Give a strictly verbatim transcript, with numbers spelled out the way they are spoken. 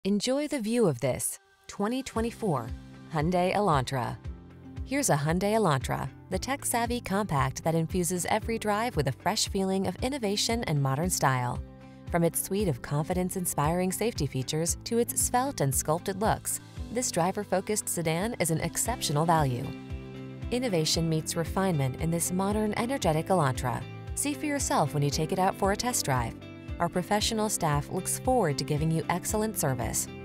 Enjoy the view of this twenty twenty-four Hyundai Elantra. Here's a Hyundai Elantra, the tech-savvy compact that infuses every drive with a fresh feeling of innovation and modern style. From its suite of confidence-inspiring safety features to its svelte and sculpted looks, this driver-focused sedan is an exceptional value. Innovation meets refinement in this modern, energetic Elantra. See for yourself when you take it out for a test drive. Our professional staff looks forward to giving you excellent service.